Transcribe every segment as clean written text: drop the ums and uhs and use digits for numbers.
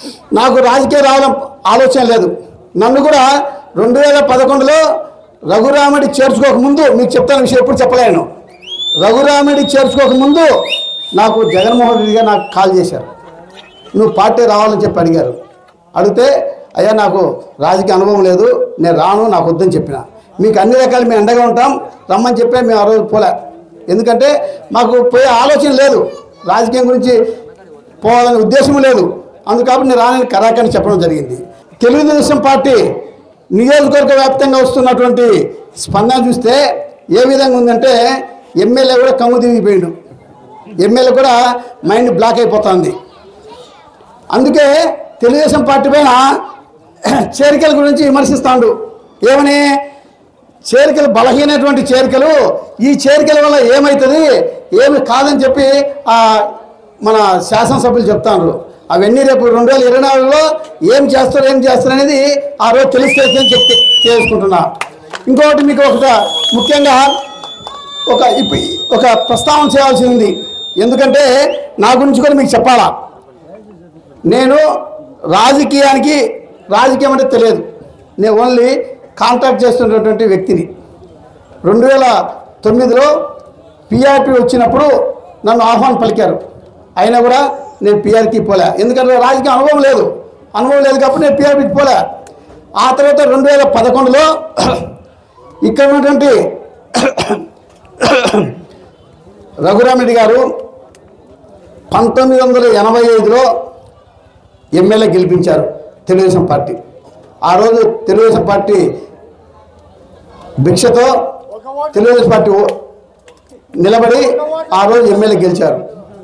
నాకు రాజకీయ రావడం ఆలోచన లేదు. నన్ను కూడా 2011లో రఘురామరెడ్డి చేర్చుకోకముందు మీకు చెప్తాను విషయం, ఎప్పుడు చెప్పలేను. రఘురామరెడ్డి చేర్చుకోకముందు నాకు జగన్మోహన్ రెడ్డి గారు నాకు కాల్ చేశారు, నువ్వు పార్టీ రావాలని చెప్పి అడిగారు. అడిగితే అయ్యా నాకు రాజకీయ అనుభవం లేదు, నేను రాను, నాకు వద్దని చెప్పిన. మీకు అన్ని రకాలు మేము అండగా ఉంటాం రమ్మని చెప్పి మేము ఆ రోజు పోలే. ఎందుకంటే మాకు పోయే ఆలోచన లేదు, రాజకీయం గురించి పోవాలనే ఉద్దేశం లేదు. అందుకని నేను రానని కరాకని చెప్పడం జరిగింది. తెలుగుదేశం పార్టీ నియోజకవర్గ వ్యాప్తంగా వస్తున్నటువంటి స్పందన చూస్తే ఏ విధంగా ఉందంటే ఎమ్మెల్యే కూడా కమ్ము తిరిగిపోయాడు, ఎమ్మెల్యే కూడా మైండ్ బ్లాక్ అయిపోతుంది. అందుకే తెలుగుదేశం పార్టీ పైన చేరికల గురించి విమర్శిస్తాడు. ఏమని చేరికలు బలహీనటువంటి చేరికలు, ఈ చేరికల వల్ల ఏమవుతుంది ఏమి కాదని చెప్పి మన శాసనసభ్యులు చెప్తాను. అవన్నీ రేపు 2024లో ఏం చేస్తారు అనేది ఆ రోజు తెలిస్తే చెప్తే చేసుకుంటున్నా. ఇంకొకటి మీకు ముఖ్యంగా ఒక ప్రస్తావన చేయాల్సి ఉంది. ఎందుకంటే నా గురించి కూడా మీకు చెప్పాలా. నేను రాజకీయం అంటే తెలియదు, నేను ఓన్లీ కాంటాక్ట్ చేస్తున్నటువంటి వ్యక్తిని. 2009లో పిఆర్పి వచ్చినప్పుడు నన్ను ఆహ్వానం పలికారు, అయినా కూడా నేను పిఆర్కి పోలే. ఎందుకంటే రాజకీయ అనుభవం లేదు కాబట్టి నేను పిఆర్పికి పోలే. ఆ తర్వాత 2011లో ఇక్కడ ఉన్నటువంటి రఘురామరెడ్డి గారు 1985లో ఎమ్మెల్యే గెలిపించారు తెలుగుదేశం పార్టీ. ఆ రోజు తెలుగుదేశం పార్టీ భిక్షతో తెలుగుదేశం పార్టీ నిలబడి ఆ రోజు ఎమ్మెల్యే గెలిచారు.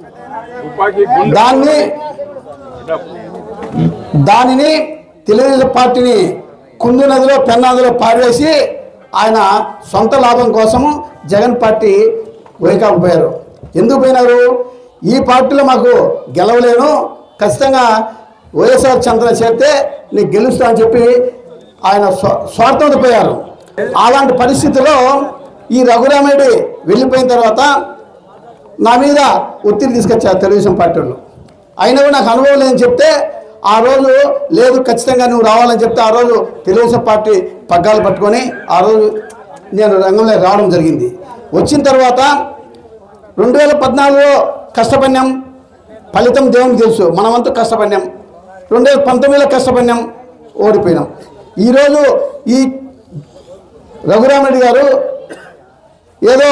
దానిని తెలుగుదేశం పార్టీని కుందు నదిలో పెన్నాదిలో పారేసి ఆయన సొంత లాభం కోసము జగన్ పార్టీ వైకాపు పోయారు. ఎందుకు పోయినారు? ఈ పార్టీలో మాకు గెలవలేను, ఖచ్చితంగా వైఎస్ఆర్ చంద్ర చేస్తే నీకు గెలుస్తా అని చెప్పి ఆయన స్వార్థంతో పోయారు. అలాంటి పరిస్థితుల్లో ఈ రఘురామరెడ్డి వెళ్ళిపోయిన తర్వాత నా మీద ఒత్తిడి తీసుకొచ్చారు తెలుగుదేశం పార్టీ వాళ్ళు. అయినా కూడా నాకు అనుభవం లేదని చెప్తే ఆ రోజు లేదు ఖచ్చితంగా నువ్వు రావాలని చెప్తే ఆ రోజు తెలుగుదేశం పార్టీ పగ్గాలు పట్టుకొని ఆ రోజు నేను రంగంలో రావడం జరిగింది. వచ్చిన తర్వాత 2014లో కష్టపడినాం, ఫలితం దేవునికి తెలుసు, మనమంతా కష్టపడినాం. 2019లో కష్టపడినాం, ఓడిపోయినాం. ఈరోజు ఈ రఘురామరెడ్డి గారు ఏదో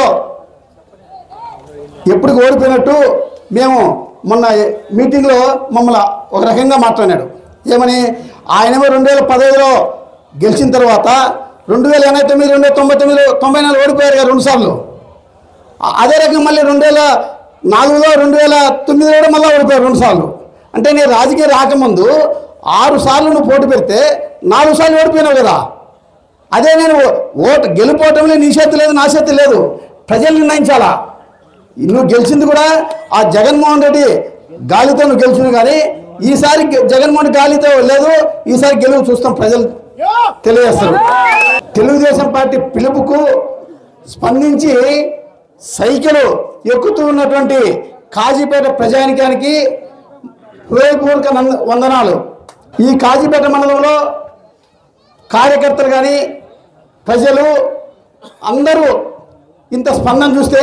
ఎప్పటికి ఓడిపోయినట్టు మేము మొన్న మీటింగ్లో మమ్మల్ని ఒక రకంగా మాట్లాడాడు. ఏమని? ఆయనేమో 2015లో గెలిచిన తర్వాత 2089, 2099, 94 ఓడిపోయారు కదా 2 సార్లు. అదే రకంగా మళ్ళీ 2004లో 2009లో కూడా మళ్ళీ ఓడిపోయారు 2 సార్లు. అంటే నేను రాజకీయ రాకముందు 6 సార్లు నువ్వు పోటీ పెడితే 4 సార్లు ఓడిపోయినావు కదా. అదే నేను గెలుపోవటంలో నీ చేతి లేదు, నా చేతి లేదు, ప్రజలు నిర్ణయించాలా. నువ్వు గెలిచింది కూడా ఆ జగన్మోహన్ రెడ్డి గాలితో నువ్వు గెలిచింది, కానీ ఈసారి జగన్మోహన్ గాలితో లేదు, ఈసారి గెలుపు చూస్తాం, ప్రజలు తెలియజేస్తారు. తెలుగుదేశం పార్టీ పిలుపుకు స్పందించి సైకిల్ ఎక్కుతూ ఉన్నటువంటి కాజీపేట ప్రజానికానికి హృదయపూర్వక వందనాలు. ఈ కాజీపేట మండలంలో కార్యకర్తలు కానీ ప్రజలు అందరూ ఇంత స్పందన చూస్తే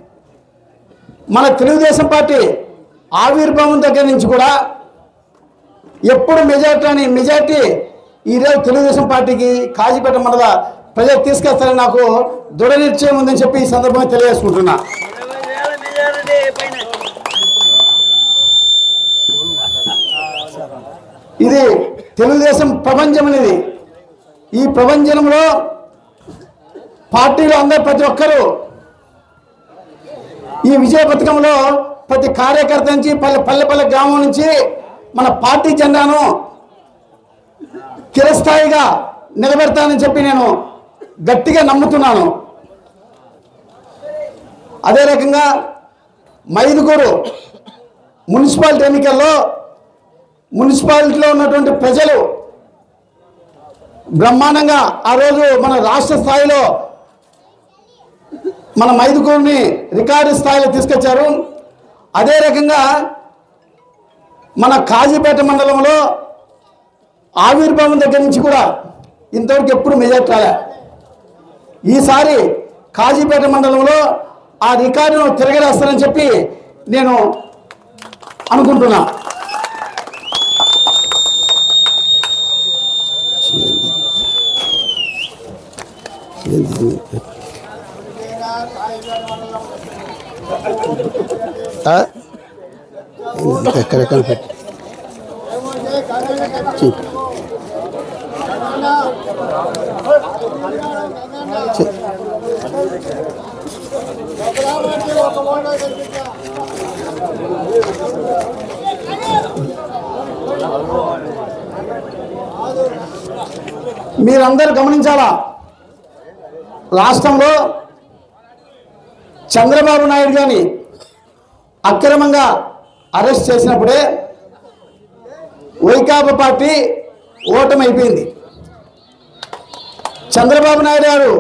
మన తెలుగుదేశం పార్టీ ఆవిర్భావం దగ్గర నుంచి కూడా ఎప్పుడు మెజార్టీ ఈరోజు తెలుగుదేశం పార్టీకి కాజీపేట మండల ప్రజలు తీసుకొస్తారని నాకు దృఢ నిశ్చయం ఉందని చెప్పి ఈ సందర్భంగా తెలియజేసుకుంటున్నా. ఇది తెలుగుదేశం ప్రపంచం అనేది. ఈ ప్రపంచంలో పార్టీలు అందరూ ప్రతి ఒక్కరూ ఈ విజయ పథకంలో ప్రతి కార్యకర్త నుంచి పల్లె గ్రామం నుంచి మన పార్టీ జెండాను చిరస్థాయిగా నిలబెడతానని చెప్పి నేను గట్టిగా నమ్ముతున్నాను. అదే రకంగా మైదుకూరు మున్సిపాలిటీ ఎన్నికల్లో మున్సిపాలిటీలో ఉన్నటువంటి ప్రజలు బ్రహ్మాండంగా ఆ రోజు మన రాష్ట్ర స్థాయిలో మన మైదుకూరుని రికార్డు స్థాయిలో తీసుకొచ్చారు. అదే రకంగా మన కాజీపేట మండలంలో ఆవిర్భావం దగ్గర నుంచి కూడా ఇంతవరకు ఎప్పుడు మెజార్టీ రాలే. ఈసారి కాజీపేట మండలంలో ఆ రికార్డును తిరగరేస్తారని చెప్పి నేను అనుకుంటున్నా. ఎక్కడెక్కడ పెట్టి మీరందరూ గమనించాలా, రాష్ట్రంలో చంద్రబాబు నాయుడు గారిని అక్రమంగా అరెస్ట్ చేసినప్పుడే వైకాపా పార్టీ ఓటమి అయిపోయింది. చంద్రబాబు నాయుడు గారు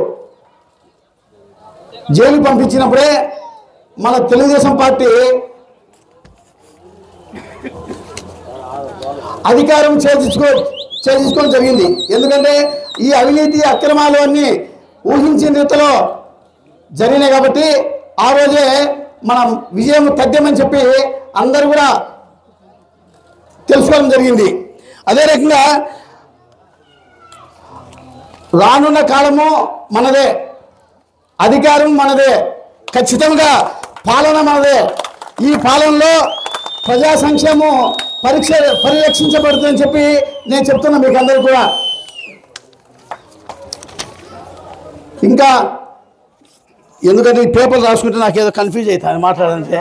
జైలు పంపించినప్పుడే మన తెలుగుదేశం పార్టీ అధికారం చేజించుకోవడం జరిగింది. ఎందుకంటే ఈ అవినీతి అక్రమాలు అన్నీ ఊహించిన రీతిలో జరిగినాయి కాబట్టి ఆ రోజే మనం విజయం తథ్యమని చెప్పి అందరూ కూడా తెలుసుకోవడం జరిగింది. అదే రకంగా రానున్న కాలము మనదే, అధికారం మనదే, ఖచ్చితంగా పాలన మనదే. ఈ పాలనలో ప్రజా సంక్షేమం పరిరక్షించబడుతుందని చెప్పి నేను చెప్తున్నా మీకు అందరూ కూడా. ఇంకా ఎందుకంటే ఈ పేపర్ రాసుకుంటే నాకేదో కన్ఫ్యూజ్ అవుతుంది మాట్లాడాలంటే.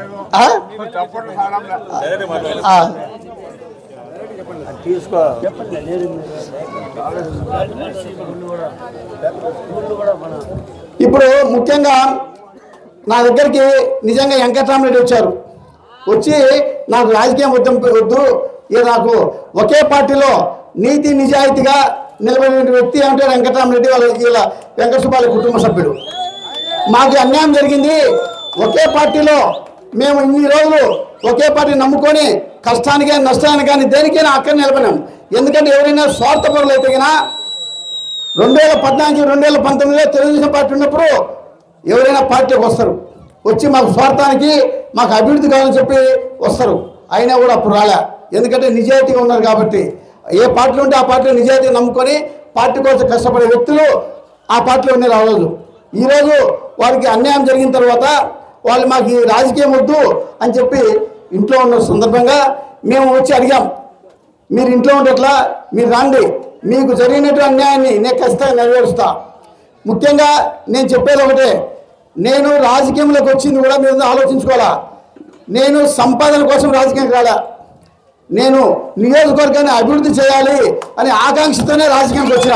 ఇప్పుడు ముఖ్యంగా నా దగ్గరికి నిజంగా వెంకటరామరెడ్డి వచ్చారు. వచ్చి నాకు రాజకీయం వద్దు, ఇక నాకు ఒకే పార్టీలో నీతి నిజాయితీగా నిలబడిన వ్యక్తి అంటే వెంకటరామరెడ్డి, వీళ్ళ వెంకట సుబ్బాల కుటుంబ సభ్యుడు. మాకు అన్యాయం జరిగింది, ఒకే పార్టీలో మేము ఇన్ని రోజులు ఒకే పార్టీ నమ్ముకొని కష్టానికి కానీ నష్టానికి కానీ దేనికైనా అక్కడ నిలబడినాం. ఎందుకంటే ఎవరైనా స్వార్థపరులు అయితే కన్నా 2014, 2019లో తెలుగుదేశం పార్టీ ఉన్నప్పుడు ఎవరైనా పార్టీకి వస్తారు, వచ్చి మాకు స్వార్థానికి మాకు అభివృద్ధి కావాలని చెప్పి వస్తారు. అయినా కూడా అప్పుడు రాలే, ఎందుకంటే నిజాయితీగా ఉన్నారు కాబట్టి. ఏ పార్టీలో ఉంటే ఆ పార్టీలో నిజాయితీ నమ్ముకొని పార్టీ కోసం కష్టపడే వ్యక్తులు ఆ పార్టీలో ఉండే రాలేదు. ఈరోజు వారికి అన్యాయం జరిగిన తర్వాత వాళ్ళు మాకు ఈ రాజకీయం వద్దు అని చెప్పి ఇంట్లో ఉన్న సందర్భంగా మేము వచ్చి అడిగాం, మీరు ఇంట్లో ఉండేట్లా మీరు రండి, మీకు జరిగినట్టు అన్యాయాన్ని నేను ఖచ్చితంగా నెరవేరుస్తా. ముఖ్యంగా నేను చెప్పేది ఒకటే, నేను రాజకీయంలోకి వచ్చింది కూడా మీరు ఆలోచించుకోవాలా. నేను సంపాదన కోసం రాజకీయం రాలా, నేను నియోజకవర్గాన్ని అభివృద్ధి చేయాలి అనే ఆకాంక్షతోనే రాజకీయానికి వచ్చిన.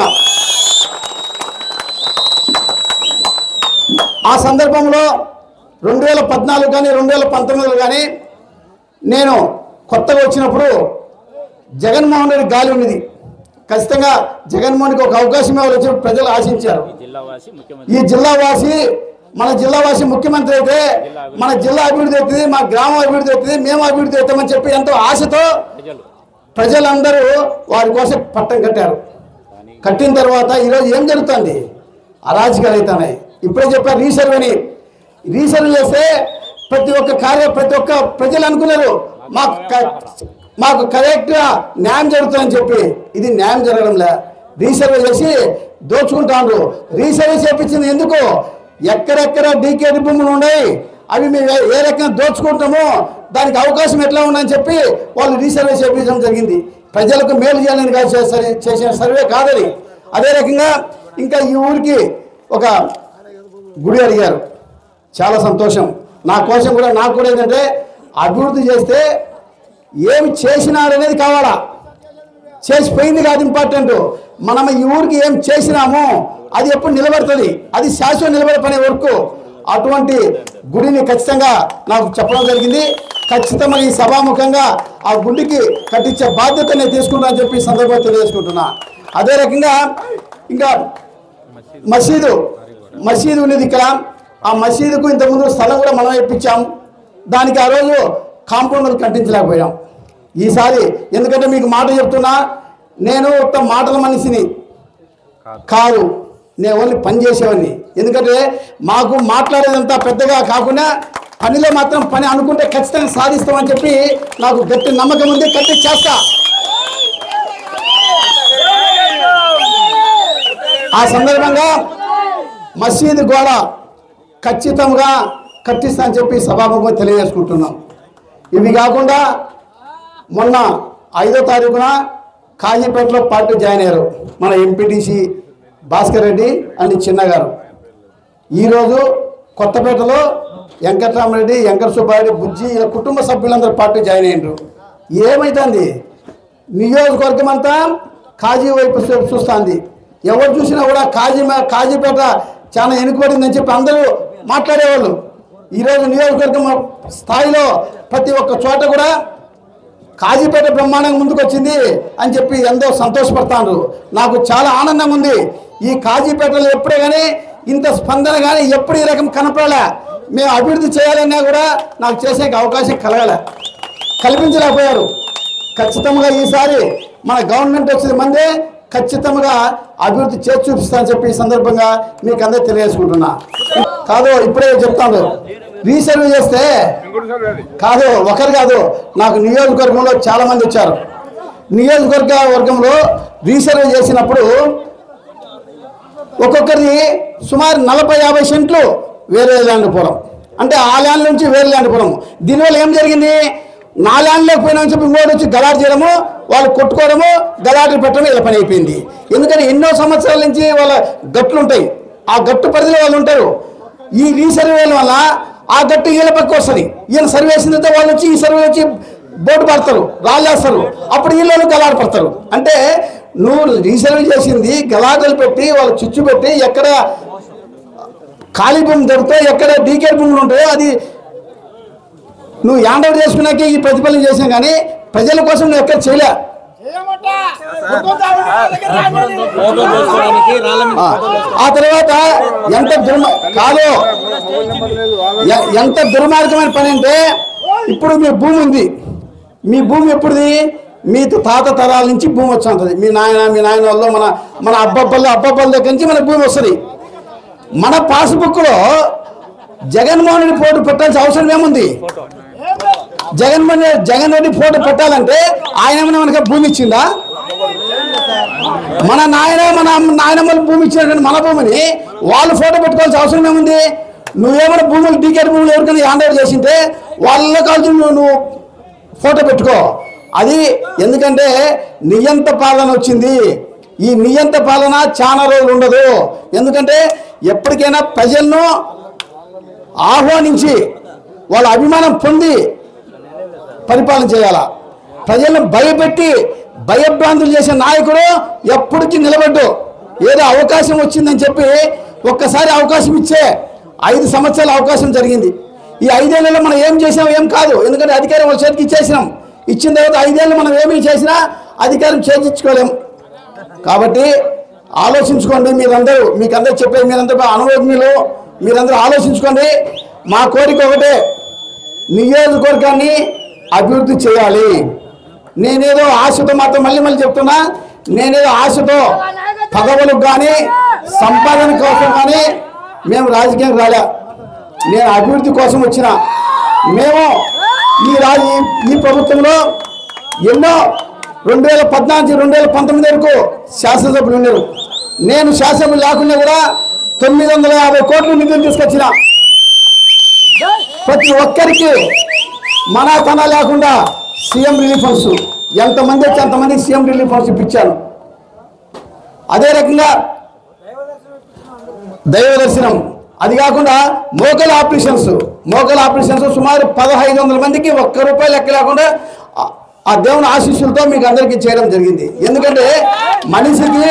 ఆ సందర్భంలో 2014 కానీ 2019 కానీ నేను కొత్తగా వచ్చినప్పుడు జగన్మోహన్ రెడ్డి గాలి ఉన్నది. ఖచ్చితంగా జగన్మోహన్కి ఒక అవకాశం ఇవ్వాలి ప్రజలు ఆశించారు. ఈ జిల్లావాసి మన జిల్లావాసి ముఖ్యమంత్రి అయితే మన జిల్లా అభివృద్ధి అవుతుంది, మా గ్రామం అభివృద్ధి అవుతుంది, మేము అభివృద్ధి అవుతామని చెప్పి ఎంతో ఆశతో ప్రజలందరూ వారి కోసం పట్టం కట్టారు. కట్టిన తర్వాత ఈరోజు ఏం జరుగుతుంది? అరాజకాలు అవుతున్నాయి. ఇప్పుడే చెప్పారు రీసర్వే చేస్తే ప్రతి ఒక్క ప్రజలు అనుకున్నారు మాకు కరెక్ట్గా న్యాయం జరుగుతుందని చెప్పి. ఇది న్యాయం జరగడంలే, రీసర్వే చేసి దోచుకుంటాను. రీసర్వే చేయించింది ఎందుకు? ఎక్కడెక్కడ డీకేడి భూములు ఉన్నాయి అవి మేము ఏ రకంగా దోచుకుంటామో దానికి అవకాశం ఎట్లా ఉందని చెప్పి వాళ్ళు రీసర్వే చేయించడం జరిగింది. ప్రజలకు మేలు చేయాలని చేసిన సర్వే కాదని. అదే రకంగా ఇంకా ఈ ఊరికి ఒక గుడి అడిగారు, చాలా సంతోషం. నాకు కూడా ఏంటంటే అభివృద్ధి చేస్తే ఏమి చేసినారనేది కావాలా, చేసిపోయింది కాదు ఇంపార్టెంట్. మనం ఈ ఊరికి ఏం చేసినామో అది ఎప్పుడు నిలబడుతుంది, అది శాశ్వత నిలబడే పనే వరకు. అటువంటి గుడిని ఖచ్చితంగా నాకు చెప్పడం జరిగింది. ఖచ్చితంగా ఈ సభాముఖంగా ఆ గుడికి కట్టించే బాధ్యత నేను తీసుకుంటానని చెప్పి ఈ సందర్భంగా తెలియజేసుకుంటున్నా. అదే రకంగా ఇంకా మసీదు ఉన్నది ఇక్కడ. ఆ మసీదుకు ఇంతకుముందు స్థలం కూడా మనం ఇప్పించాం. దానికి ఆ రోజు కాంపౌండ్ కట్టించలేకపోయాం. ఈసారి. ఎందుకంటే మీకు మాట చెప్తున్నా, నేను ఒక్క మాటల మనిషిని కాదు, నేను ఓన్లీ పని చేసేవాడిని. ఎందుకంటే మాకు మాట్లాడేదంతా పెద్దగా కాకుండా పనిలో మాత్రం పని అనుకుంటే ఖచ్చితంగా సాధిస్తామని చెప్పి నాకు గట్టి నమ్మకం ఉంది. గట్టి చేస్తా. ఆ సందర్భంగా మసీదు గోడ ఖచ్చితంగా కట్టిస్తా అని చెప్పి సభాముఖంగా తెలియజేసుకుంటున్నాం. ఇవి కాకుండా మొన్న 5వ తారీఖున కాజీపేటలో పార్టీ జాయిన్ అయ్యారు మన ఎంపీటీసీ భాస్కర్ రెడ్డి అని చిన్నగారు. ఈరోజు కొత్తపేటలో వెంకటరామరెడ్డి, వెంకట సుబ్బారెడ్డి, బుజ్జి ఇలా కుటుంబ సభ్యులందరూ పార్టీ జాయిన్ అయ్యారు. ఏమైతుంది, నియోజకవర్గం అంతా కాజీ వైపు చూస్తుంది. ఎవరు చూసినా కూడా కాజీపేట చాలా వెనుకబడిందని చెప్పి అందరూ మాట్లాడేవాళ్ళు. ఈరోజు నియోజకవర్గం స్థాయిలో ప్రతి ఒక్క చోట కూడా కాజీపేట బ్రహ్మాండంగా ముందుకు వచ్చింది అని చెప్పి ఎంతో సంతోషపడతాను. నాకు చాలా ఆనందంగా ఉంది. ఈ కాజీపేటలో ఎప్పుడే కానీ ఇంత స్పందన కానీ ఎప్పుడు ఈ రకం కనపడలే. మేము అభివృద్ధి చేయాలన్నా కూడా నాకు చేసే అవకాశం కల్పించలేకపోయారు. ఖచ్చితంగా ఈసారి మన గవర్నమెంట్ వచ్చిన మందే ఖచ్చితంగా అభివృద్ధి చేసి చూపిస్తానని చెప్పి ఈ సందర్భంగా మీకు అందరూ తెలియజేసుకుంటున్నా. కాదు, ఇప్పుడే చెప్తాను, రీసర్వే చేస్తే కాదు, ఒకరు కాదు, నాకు నియోజకవర్గంలో చాలామంది వచ్చారు. నియోజకవర్గంలో రీసర్వే చేసినప్పుడు ఒక్కొక్కరి సుమారు 40-50 సెంట్లు వేరే ల్యాండ్ పొలం, అంటే ఆ ల్యాండ్ నుంచి వేరే ల్యాండ్ పొలం. దీనివల్ల ఏం జరిగింది, నా ల్యాండ్లోకి పోయినామని చెప్పి ఇంకోటి వచ్చి గలాట్ చేయడము, వాళ్ళు కొట్టుకోవడము, గలాట్లు పెట్టడం ఇలా పని అయిపోయింది. ఎందుకంటే ఎన్నో సంవత్సరాల నుంచి వాళ్ళ గట్లు ఉంటాయి, ఆ గట్టు పరిధిలో వాళ్ళు ఉంటారు. ఈ రీసర్వేల వల్ల ఆ గట్టు వీళ్ళ పక్క వస్తుంది. ఈయన సర్వే వేసిన తర్వాత వాళ్ళు వచ్చి ఈ సర్వే వచ్చి బోర్డు పడతారు, రాళ్ళేస్తారు, అప్పుడు వీళ్ళు గలాట పడతారు. అంటే నువ్వు రీసర్వే చేసింది గలాటలు పెట్టి వాళ్ళు చుచ్చు పెట్టి ఎక్కడ ఖాళీ భూమి దొరుకుతాయో, ఎక్కడ డీకేర్ భూములు ఉంటాయో అది నువ్వు హ్యాండ్ ఓవర్ చేసుకున్నాకే ఈ ప్రతిఫలం చేసాం. కానీ ప్రజల కోసం నువ్వు ఎక్కడ చేయలే. ఆ తర్వాత ఎంత దుర్మార్గమైన పని అంటే, ఇప్పుడు మీ భూమి ఉంది, మీ భూమి ఎప్పుడుది, మీ తాత తరాల నుంచి భూమి వచ్చి ఉంటుంది. మీ నాయన వాళ్ళు మన అబ్బబ్బల దగ్గర నుంచి మన భూమి వస్తుంది. మన పాస్బుక్లో జగన్మోహన్ రెడ్డి ఫోటో పెట్టాల్సిన అవసరం ఏముంది? జగన్ రెడ్డి ఫోటో పెట్టాలంటే ఆయన ఏమైనా మనకి భూమి ఇచ్చిందా? మన నాయనమ్మల భూమి ఇచ్చినటువంటి మన భూమిని వాళ్ళు ఫోటో పెట్టుకోవాల్సిన అవసరం ఏముంది? నువ్వేమైనా భూములు డీకేర్ భూములు ఎవరికైనా హ్యాండ్ ఓవర్ చేసింటే వాళ్ళ కాల్చి నువ్వు ఫోటో పెట్టుకో. అది ఎందుకంటే నియంత పాలన వచ్చింది. ఈ నియంత పాలన చాలా రోజులు ఉండదు. ఎందుకంటే ఎప్పటికైనా ప్రజలను ఆహ్వానించి వాళ్ళ అభిమానం పొంది పరిపాలన చేయాలా. ప్రజలను భయపెట్టి భయభ్రాంతులు చేసే నాయకుడు ఎప్పటికీ నిలబడ్డు. ఏదో అవకాశం వచ్చిందని చెప్పి ఒక్కసారి అవకాశం ఇచ్చే 5 సంవత్సరాల అవకాశం జరిగింది. ఈ 5 ఏళ్లలో మనం ఏం చేసాం ఏం కాదు. ఎందుకంటే అధికారం వాళ్ళ చేతికి ఇచ్చేసినాం. ఇచ్చిన తర్వాత 5 ఏళ్ళు మనం ఏమీ చేసినా అధికారం చేయించుకోలేం. కాబట్టి ఆలోచించుకోండి. మీకందరూ చెప్పేది, మీరందరూ అనుభవజ్ఞులు, మీరందరూ ఆలోచించుకోండి. మా కోరిక ఒకటే, నియోజకవర్గాన్ని అభివృద్ధి చేయాలి. నేనేదో ఆశతో మాత్రం మళ్ళీ చెప్తున్నా, నేనేదో ఆశతో పదవులకు కానీ సంపాదన కోసం కానీ మేము రాజకీయం రాలే. నేను అభివృద్ధి కోసం వచ్చిన. మేము ఈ ప్రభుత్వంలో ఎన్నో 2014 2019 వరకు శాసనసభ్యులు ఉన్నారు. నేను శాసనసభ్యులు లేకుండా కూడా 950 కోట్ల నిధులు తీసుకొచ్చిన. ప్రతి ఒక్కరికి తన లేకుండా సీఎం రిలీఫ్ ఫండ్స్ ఎంతమంది వచ్చి అంతమందికి సీఎం రిలీఫ్ ఫండ్స్ ఇప్పించాను. అదే రకంగా దైవ దర్శనం, అది కాకుండా మోకల్ ఆపరేషన్స్ సుమారు 1500 మందికి ₹1 లెక్క లేకుండా ఆ దేవుని ఆశీస్సులతో మీకు అందరికీ చేయడం జరిగింది. ఎందుకంటే మనిషికి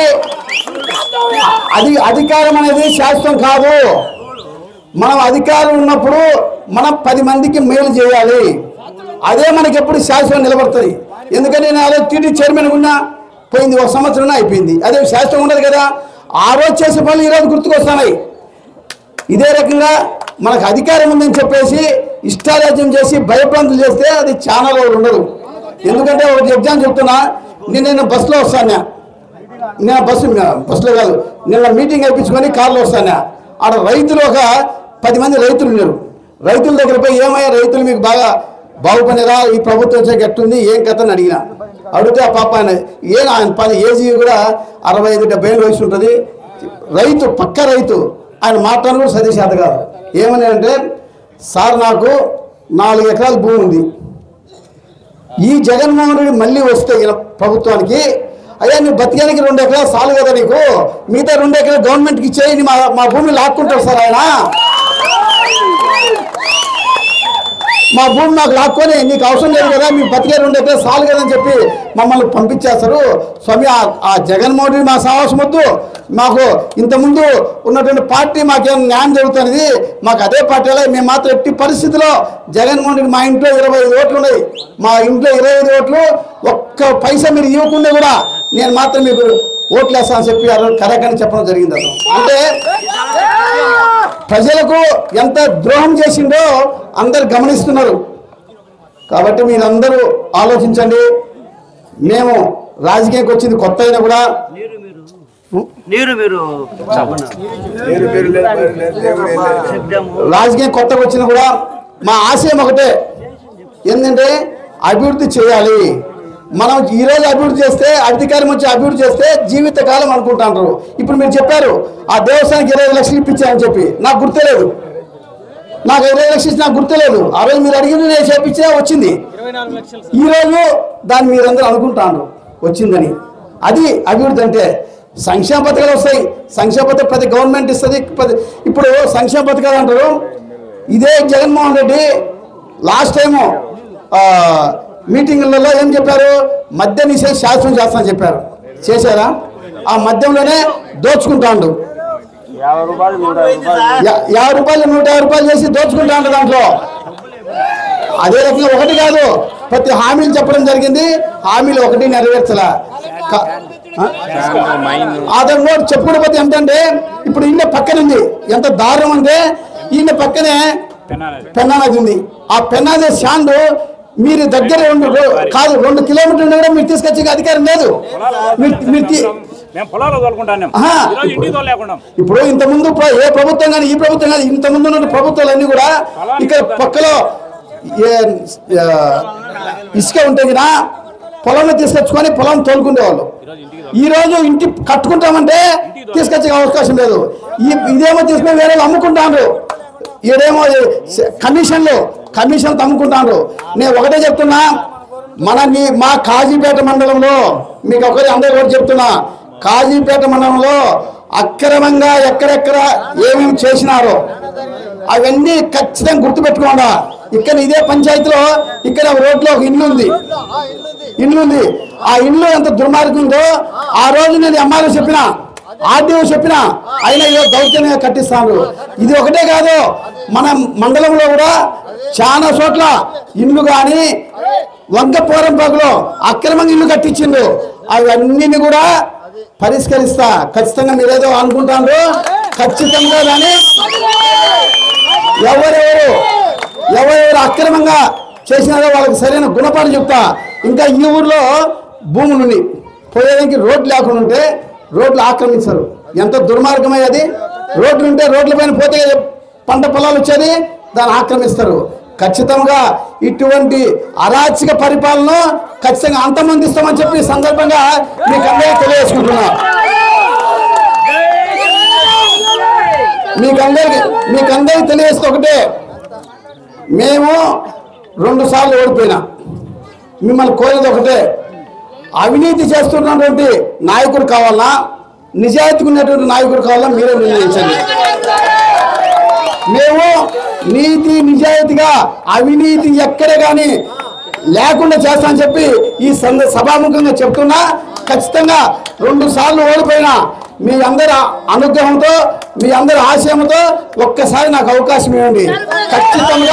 అధికారం అనేది శాశ్వతం కాదు. మనం అధికారం ఉన్నప్పుడు మనం 10 మందికి మేలు చేయాలి. అదే మనకి ఎప్పుడు శాశ్వతం నిలబడుతుంది. ఎందుకంటే నేను అదే టీటీ చైర్మన్ ఉన్నా పోయింది, 1 సంవత్సరం అయిపోయింది. అదే శాశ్వతం ఉండదు కదా. ఆ రోజు చేసే పనులు ఈరోజు గుర్తుకొస్తున్నాయి. ఇదే రకంగా మనకు అధికారం ఉందని చెప్పేసి ఇష్టారాజ్యం చేసి భయభ్రాంతులు చేస్తే అది చాలా రోజులు ఉండదు. ఎందుకంటే ఒక ఎగ్జామ్ చెప్తున్నా, నేను బస్సులో వస్తాను, నేను బస్సులో కాదు, నిన్న మీటింగ్ అయిపించుకొని కార్లో వస్తాను. ఆడ రైతులు ఒక 10 మంది రైతులు ఉన్నారు. రైతుల దగ్గర పోయి ఏమయ్యా రైతులు మీకు బాగా బాగుపడిరా, ఈ ప్రభుత్వం వచ్చాక ఎట్టుంది ఏం కథ అని అడిగిన. అడిగితే ఆ పాప ఆయన ఏజీ కూడా 65-70 ఏళ్ళు వయసు ఉంటుంది. రైతు పక్క రైతు, ఆయన మాట్లాడి కూడా సతీశాత కాదు. ఏమని అంటే, సార్ నాకు 4 ఎకరాల భూమి ఉంది, ఈ జగన్మోహన్ రెడ్డి మళ్ళీ వస్తే ప్రభుత్వానికి, అయ్యా నువ్వు బతికానికి 2 ఎకరాలు చాలు కదా, నీకు మిగతా 2 ఎకరాలు గవర్నమెంట్కి ఇచ్చేయి, మా భూమి లాక్కుంటారు సార్ ఆయన, మా భూమి నాకు లాక్కొని నీకు అవసరం లేదు కదా, మీ బతికే 2 ఎకరాలు చాలు కదా అని చెప్పి మమ్మల్ని పంపించేస్తారు. స్వామి ఆ జగన్మోహన్ రెడ్డి మా సాహసం వద్దు, మాకు ఇంతకుముందు ఉన్నటువంటి పార్టీ మాకేమైనా న్యాయం జరుగుతున్నది, మాకు అదే పార్టీలో మేము మాత్రం ఎట్టి పరిస్థితిలో జగన్మోహన్ రెడ్డి, మా ఇంట్లో 25 ఓట్లు ఉన్నాయి, మా ఇంట్లో 25 ఓట్లు, ఒక్క పైసా మీరు ఇవ్వకుండా కూడా నేను మాత్రం మీకు ఓట్లు వేస్తానని చెప్పి కరెక్ట్ అని చెప్పడం జరిగింది. అంటే ప్రజలకు ఎంత ద్రోహం చేసిండో అందరు గమనిస్తున్నారు. కాబట్టి మీరందరూ ఆలోచించండి. మేము రాజకీయానికి వచ్చింది కొత్త అయినా కూడా రాజకీయం కొత్తగా వచ్చినా కూడా మా ఆశయం ఒకటే, ఏంటంటే అభివృద్ధి చేయాలి. మనం ఈరోజు అభివృద్ధి చేస్తే, అధికారం వచ్చి అభివృద్ధి చేస్తే జీవితకాలం అనుకుంటారు. ఇప్పుడు మీరు చెప్పారు ఆ దేవస్థానానికి 25 లక్షలు ఇప్పించారని చెప్పి, నాకు గుర్తులేదు, నాకు 25 లక్షలు నాకు గుర్తులేదు. ఆ రోజు మీరు అడిగిన నేను చేపించినా వచ్చింది, ఈరోజు దాన్ని మీరందరూ అనుకుంటాను వచ్చిందని. అది అభివృద్ధి అంటే. సంక్షేమ పథకాలు వస్తాయి, సంక్షేమ పథకం ప్రతి గవర్నమెంట్ ఇస్తుంది. ఇప్పుడు సంక్షేమ పథకాలు అంటారు. ఇదే జగన్మోహన్ రెడ్డి లాస్ట్ టైము మీటింగులలో ఏం చెప్పారు, మద్య నిషేధ శాస్త్రం చేస్తామని చెప్పారు. చేశారా? ఆ మద్యంలోనే దోచుకుంటాడు, 50 రూపాయలు 150 రూపాయలు చేసి దోచుకుంటాడు దాంట్లో. అదే రకంగా ఒకటి కాదు, ప్రతి హామీలు చెప్పడం జరిగింది, హామీలు ఒకటి నెరవేర్చలా. ఆధార్ నోట్ చెప్పుకోకపోతే ఏంటంటే, ఇప్పుడు ఈయన పక్కన ఉంది, ఎంత దారుణం అంటే ఈయన పక్కనే పెన్నా నది ఉంది. ఆ పెన్నా నది శాండ్ మీరు దగ్గర 2 కిలోమీటర్లు కూడా మీరు తీసుకొచ్చే అధికారం లేదు. ఇప్పుడు ఇంతకుముందు ఏ ప్రభుత్వం కానీ ఈ ప్రభుత్వం కానీ ఇంతకుముందు ఉన్న ప్రభుత్వాలన్నీ కూడా ఇక్కడ పక్కలో ఇసుక ఉంటే కదా పొలంలో తీసుకొచ్చుకొని పొలం తోలుకునేవాళ్ళు. ఈ రోజు ఇంటి కట్టుకుంటామంటే తీసుకొచ్చే అవకాశం లేదు. ఇదేమో తీసుకొని వేరే అమ్ముకుంటాను, ఈడేమో కమిషన్ అమ్ముకుంటాను. నేను ఒకటే చెప్తున్నా, మా కాజీపేట మండలంలో మీకు అందరూ కూడా చెప్తున్నా, కాజీపేట మండలంలో అక్రమంగా ఎక్కడెక్కడ ఏమేమి చేసినారో అవన్నీ ఖచ్చితంగా గుర్తుపెట్టుకోండా. ఇక్కడ ఇదే పంచాయతీలో ఇక్కడ రోడ్లో ఒక ఇల్లు ఉంది. ఆ ఇల్లు ఎంత దుర్మార్గందో ఆ రోజు నేను ఎంఆర్ఓ చెప్పిన, ఆర్డీఓ చెప్పిన, అయినా ఏదో దౌర్జన్యంగా కట్టిస్తాను. ఇది ఒకటే కాదు, మన మండలంలో కూడా చాలా చోట్ల ఇల్లు కానీ వంకపోరంపాకులో అక్రమంగా ఇల్లు కట్టించిండు. అవన్నీ కూడా పరిష్కరిస్తా. ఖచ్చితంగా మీరేదో అనుకుంటారు, ఖచ్చితంగా కానీ ఎవరెవరు అక్రమంగా చేసినారో వాళ్ళకి సరైన గుణపాఠం చెప్తా. ఇంకా ఈ ఊర్లో భూములు పోయేదానికి రోడ్లు లేకుండా ఉంటే రోడ్లు ఆక్రమించరు. ఎంత దుర్మార్గమయ్యేది. రోడ్లు ఉంటే రోడ్ల పైన పోతే పంట పొలాలు వచ్చేది, దాన్ని ఆక్రమిస్తారు. ఖచ్చితంగా ఇటువంటి అరాచక పరిపాలన ఖచ్చితంగా అంతమందిస్తామని చెప్పి సందర్భంగా మీకు అందరికీ తెలియజేసుకుంటున్నా. మీకందరికీ తెలియజేస్తే ఒకటే, మేము 2 సార్లు ఓడిపోయినా. మిమ్మల్ని కోరేది ఒకటే, అవినీతి చేస్తున్నటువంటి నాయకుడు కావాలన్నా, నిజాయితీగా ఉన్నటువంటి నాయకుడు కావాలన్నా మీరే నిర్ణయించండి. మేము నీతి నిజాయితీగా అవినీతి ఎక్కడే కానీ లేకుండా చేస్తామని చెప్పి ఈ సభాముఖంగా చెప్తున్నా. ఖచ్చితంగా 2 సార్లు ఓడిపోయినా మీ అందరి అనుగ్రహంతో, మీ అందరి ఆశయంతో ఒక్కసారి నాకు అవకాశం ఇవ్వండి. ఖచ్చితంగా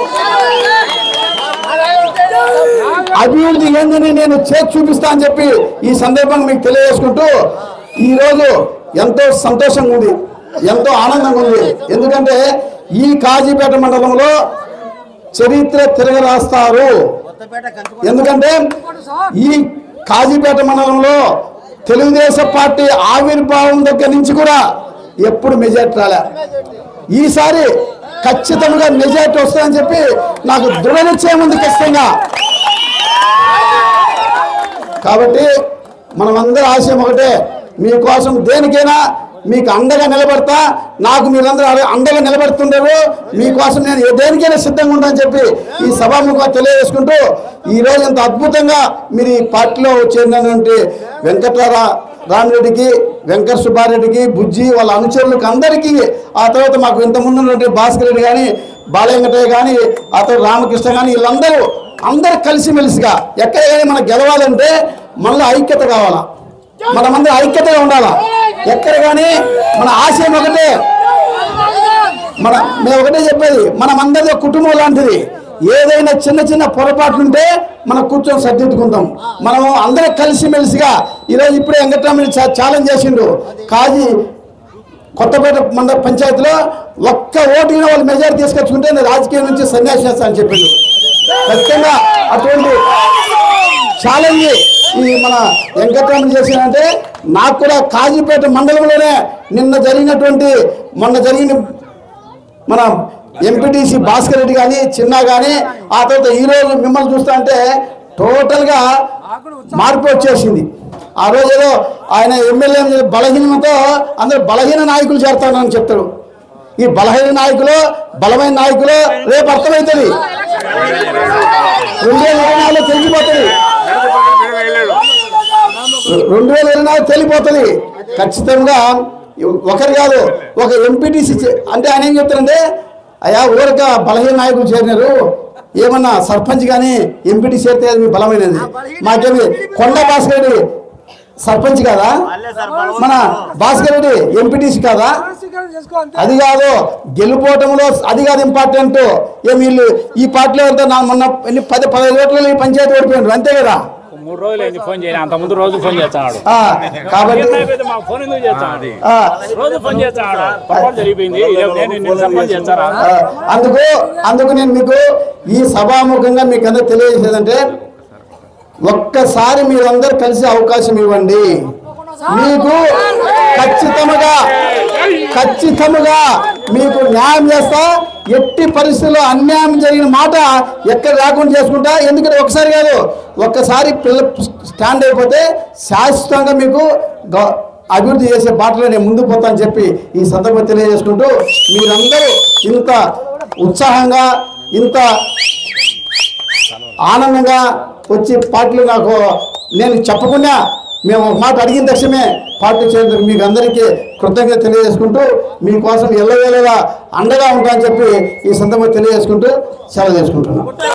అభివృద్ధి ఏందని నేను చేసి చూపిస్తా అని చెప్పి ఈ సందర్భంగా మీకు తెలియజేసుకుంటూ, ఈరోజు ఎంతో సంతోషంగా ఉంది, ఎంతో ఆనందంగా ఉంది. ఎందుకంటే ఈ కాజీపేట మండలంలో చరిత్ర తిరగరాస్తారు. ఎందుకంటే ఈ కాజీపేట మండలంలో తెలుగుదేశం పార్టీ ఆవిర్భావం దగ్గర నుంచి కూడా ఎప్పుడు మెజార్టీ రాలే. ఈసారి ఖచ్చితంగా మెజార్టీ వస్తుందని చెప్పి నాకు దృఢ నిశ్చయం ఉంది ఖచ్చితంగా. కాబట్టి మనమందరూ ఆశయం ఒకటే, మీకోసం దేనికైనా మీకు అండగా నిలబడతా, నాకు మీరందరూ అండగా నిలబడుతుండరు, మీకోసం నేను దేనికైనా సిద్ధంగా ఉంటానని చెప్పి ఈ సభాముఖంగా తెలియజేసుకుంటూ, ఈరోజు ఇంత అద్భుతంగా మీరు ఈ పార్టీలో చేరినటువంటి రామిరెడ్డికి, వెంకట సుబ్బారెడ్డికి, బుజ్జి వాళ్ళ అనుచరులకు అందరికీ, ఆ తర్వాత మాకు ఇంతకుముందు ఉన్నటువంటి భాస్కర్ రెడ్డి కానీ, బాలయ్య కానీ, ఆ తర్వాత రామకృష్ణ కానీ, అందరూ కలిసిమెలిసిగా ఎక్కడ కానీ మనం గెలవాలంటే మనలో ఐక్యత కావాలా, మనమందరం ఐక్యతగా ఉండాలా. ఎక్కడ కానీ మన ఆశయం ఒకటే, మేము ఒకటే చెప్పేది, మనమందరితో కుటుంబం లాంటిది. ఏదైనా చిన్న చిన్న పొరపాట్లు ఉంటే మనం కూర్చొని సర్దిద్దుకుంటాం. మనము అందరూ కలిసిమెలిసిగా ఈరోజు ఇప్పుడే వెంకటరామని ఛాలెంజ్ చేసిండు, కాజీ కొత్తపేట మండల పంచాయతీలో ఒక్క ఓటుగా వాళ్ళు మెజారిటీ తీసుకొచ్చుకుంటే నేను రాజకీయం నుంచి సన్యాసం చేస్తానని చెప్పిండు. ఖచ్చితంగా అటువంటి ఛాలెంజ్ ఈ మన వెంకటరామన్ చేసినంటే, నాకు కూడా కాజీపేట మండలంలోనే మొన్న జరిగిన మన ఎంపీటీసీ భాస్కర్ రెడ్డి కానీ, చిన్న కానీ, ఆ తర్వాత ఈరోజు మిమ్మల్ని చూస్తా అంటే టోటల్గా మార్పు వచ్చేసింది. ఆ రోజు ఏదో ఆయన ఎమ్మెల్యే బలహీనతో అందరూ బలహీన నాయకులు చేరుతానని చెప్తారు. ఈ బలహీన నాయకులు బలమైన నాయకులు రేపు అర్థమవుతుంది, 2024 తెలిసిపోతుంది, 2024 తెలిపోతుంది ఖచ్చితంగా. ఒకరు కాదు, ఒక ఎంపీటీసీ అంటే ఆయన ఏం చెప్తారంటే, అయ్యా ఊరక బలహీన నాయకులు చేరినారు, ఏమన్నా సర్పంచ్ కానీ ఎంపీటీ చేరితే మీ బలమైనది. మాకేమి కొండ భాస్కర్ రెడ్డి సర్పంచ్ కాదా, మన భాస్కర్ రెడ్డి ఎంపీటీసీ కాదా? అది కాదు గెలుపోవటంలో, అది కాదు ఇంపార్టెంట్. ఏమి వీళ్ళు ఈ పార్టీలో అంతా మొన్న 10-15 ఓట్లలో ఈ పంచాయతీ ఓడిపోయినారు, అంతే కదా. 3 రోజులు ఫోన్ చేయాలి, అంత ముందు రోజు ఫోన్ చేస్తాడు. కాబట్టి ఫోన్ ఎందుకు చేస్తాడు, రోజు ఫోన్ చేస్తాడు, జరిగిపోయింది. అందుకు నేను మీకు ఈ సభాముఖంగా మీకు అందరూ తెలియజేసేదంటే, ఒక్కసారి మీరందరూ కలిసి అవకాశం ఇవ్వండి. మీకు ఖచ్చితంగా మీకు న్యాయం చేస్తా. ఎట్టి పరిస్థితుల్లో అన్యాయం జరిగిన మాట ఎక్కడ రాకుండా చేసుకుంటా. ఎందుకంటే ఒకసారి కాదు, ఒక్కసారి స్టాండ్ అయిపోతే శాశ్వతంగా మీకు అభివృద్ధి చేసే బాటలో నేను ముందుకు పోతానని చెప్పి ఈ సందర్భం తెలియజేసుకుంటూ, మీరందరూ ఇంత ఉత్సాహంగా ఇంత ఆనందంగా వచ్చి పార్టీలు నాకు నేను చెప్పకుండా మేము ఒక మాట అడిగిన తక్షణమే పార్టీ చేసేందుకు మీకు అందరికీ కృతజ్ఞత తెలియజేసుకుంటూ, మీకోసం ఎల్లవేళలా అండగా ఉంటామని చెప్పి ఈ సందర్భంగా తెలియజేసుకుంటూ సెలవు చేసుకుంటున్నాను.